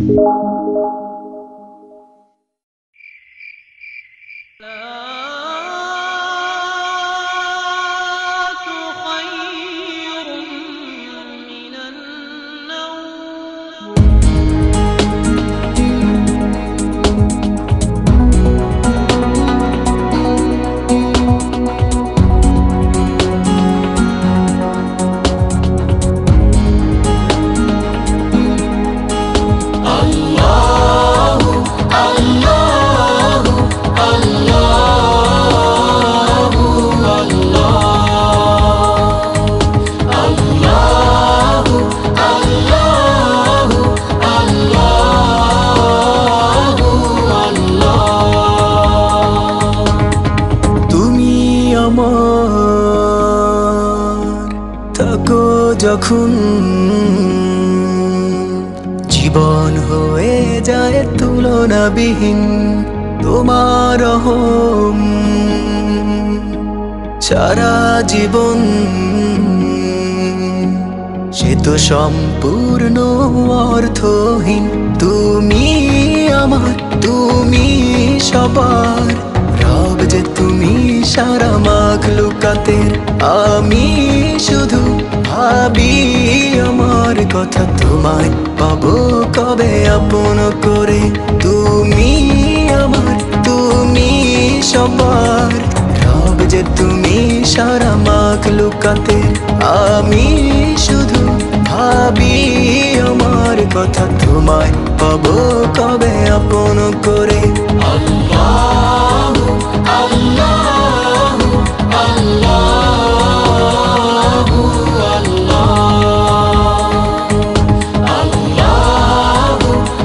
থাকো যখন জীবন হয়ে যায় তুলনাবিহীন তোমার রহম সারা জীবন সে তো সম্পূর্ণ অর্থহীন। তুমি আমার, তুমি সবার রব যে তুমি সারা মাখলুকাতের। আমি শুধু ভাবি আমার কথা, তোমায় পাবো কবে আপন করে। তুমি আমার, তুমি সবার রব যে তুমি সারা মাখলুকাতের। আমি শুধু ভাবি আমার কথা, তোমায় পাবো কবে আপন করে। আল্লাহ আল্লাহ আল্লাহ আল্লাহ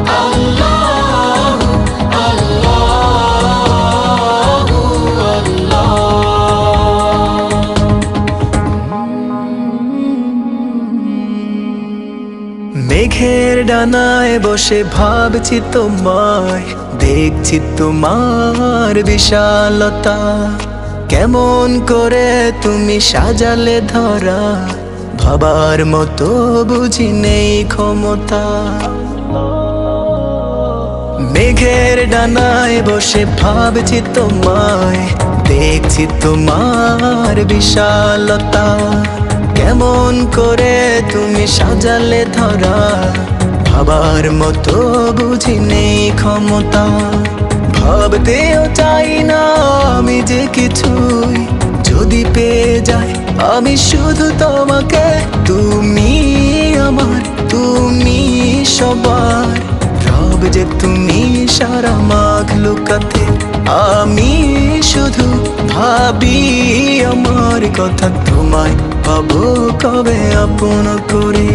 মেঘের ডানায় বসে ভাবছি তোমায়, দেখছি তোমার বিশালতা। কেমন করে তুমি সাজালে ধরা, ভাবার মতো বুঝি নেই ক্ষমতা। মেঘের ডানায় বসে ভাবছি তোমায়, দেখছি তোমার বিশালতা। কেমন করে তুমি সাজালে ধরা, ভাবার মতো বুঝি নেই ক্ষমতা। ভাবতেও চাই না আমি যে কিছুই, যদি পেয়ে যাই আমি শুধু তোমাকে। তুমি আমার, তুমি সবার রব যে তুমি সারা মাখলুকাতে। আমি শুধু ভাবি আমার কথা, তোমায় পাবো কবে আপন করে।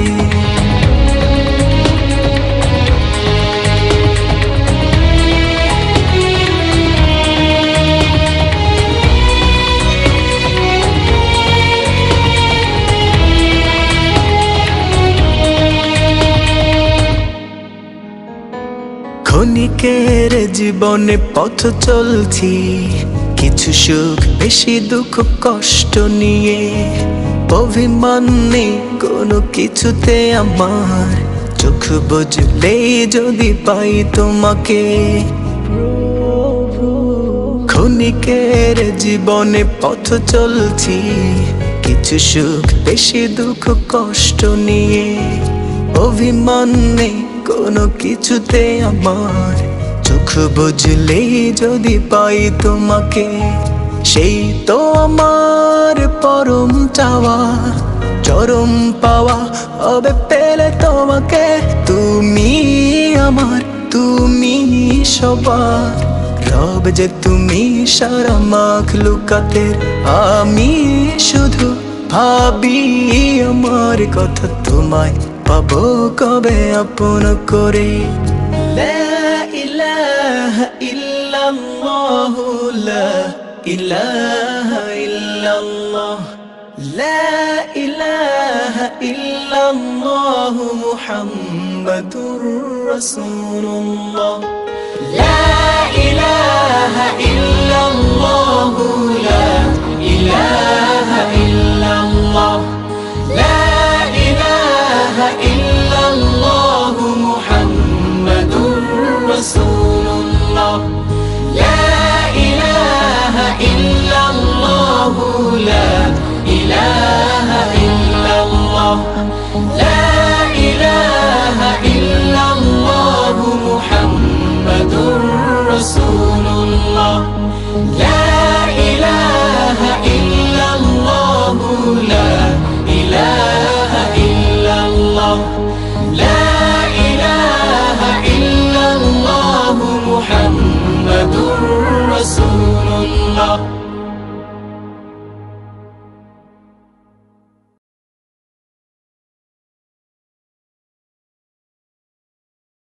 ক্ষণিকের জীবনে পথ চলছি, কিছু সুখ বেশি দুঃখ কষ্ট নিয়ে। অভিমান নেই কোনো কিছুতে আমার, চোখ বুঝলেই যদি পাই তোমাকে। ক্ষণিকের জীবনে পথ চলছি, কিছু সুখ বেশি দুঃখ কষ্ট নিয়ে। অভিমান নেই কোনো কিছুতে আমার, চোখ বুঝলেই যদি পাই তোমাকে। সেই তো আমার পরম চাওয়া, চরম পাওয়া হবে পেলে তোমাকে। তুমি আমার, তুমি সবার রব যে তুমি সারা মাখলুকাতের। আমি শুধু ভাবি আমার কথা, তোমায় পাবো কবে আপন করে। লা ইলাহা ইল্লাল্লাহ, লা ইলাহা ইল্লাল্লাহ, লা ইলাহা ইল্লাল্লাহ মুহাম্মাদুর রাসূলুল্লাহ। লা ইলাহা ইল্লাল্লাহ, লা ইলাহা ইল্লাল্লাহ, লা ইলাহা ইল্লাল্লাহ মুহাম্মাদুর লা ইলাহা ইল্লাল্লাহ মুহাম্মাদুর রাসূলুল্লাহ লা ইলাহা ইল্লাল্লাহ লা ইলাহা ইল্লাল্লাহ লা ইলাহা ইল্লাল্লাহ মুহাম্মাদুর রাসূলুল্লাহ